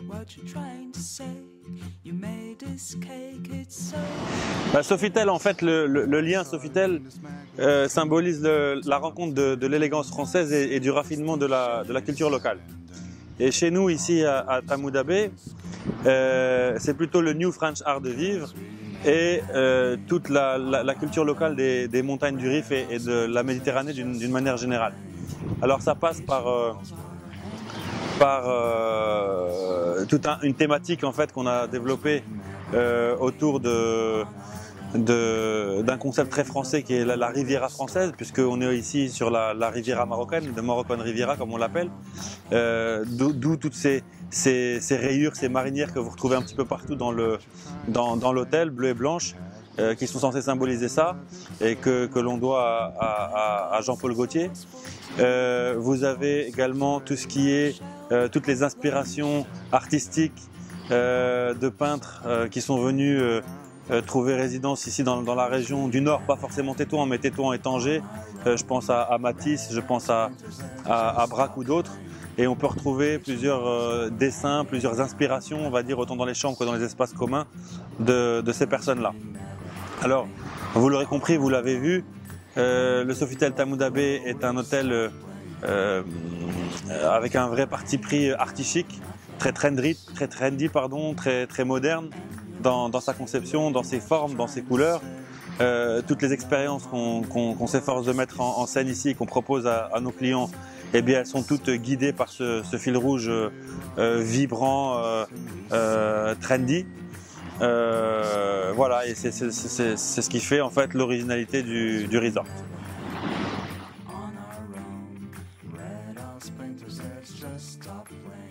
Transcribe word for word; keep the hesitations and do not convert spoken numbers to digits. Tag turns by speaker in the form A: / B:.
A: Bah, Sofitel, en fait, le, le, le lien Sofitel euh, symbolise le, la rencontre de, de l'élégance française et, et du raffinement de la, de la culture locale. Et chez nous, ici à, à Tamoudabé, euh, c'est plutôt le New French Art de vivre et euh, toute la, la, la culture locale des, des montagnes du Rif et, et de la Méditerranée d'une manière générale. Alors ça passe par, euh, par euh, toute un, une thématique en fait qu'on a développée euh, autour de d'un concept très français qui est la, la Riviera française, puisqu'on est ici sur la, la Riviera marocaine, de Moroccan Riviera comme on l'appelle, euh, d'où toutes ces, ces, ces rayures, ces marinières que vous retrouvez un petit peu partout dans le dans, dans l'hôtel, bleu et blanche, euh, qui sont censées symboliser ça, et que, que l'on doit à, à, à Jean-Paul Gaultier. Euh, vous avez également tout ce qui est, euh, toutes les inspirations artistiques euh, de peintres euh, qui sont venus euh, Euh, trouver résidence ici dans, dans la région du Nord, pas forcément Tétouan, mais Tétouan et Tanger. Euh, je pense à, à Matisse, je pense à, à, à Braque ou d'autres. Et on peut retrouver plusieurs euh, dessins, plusieurs inspirations, on va dire, autant dans les chambres que dans les espaces communs de, de ces personnes-là. Alors, vous l'aurez compris, vous l'avez vu, euh, le Sofitel Tamoudabé est un hôtel euh, euh, avec un vrai parti pris artistique, très trendy, très trendy pardon, très, très moderne. Dans, dans sa conception, dans ses formes, dans ses couleurs. Euh, toutes les expériences qu'on qu'on, qu'on s'efforce de mettre en, en scène ici, qu'on propose à, à nos clients, eh bien, elles sont toutes guidées par ce, ce fil rouge euh, vibrant, euh, euh, trendy. Euh, voilà, et c'est ce qui fait en fait l'originalité du, du resort. On our own, red house springs, just stop playing.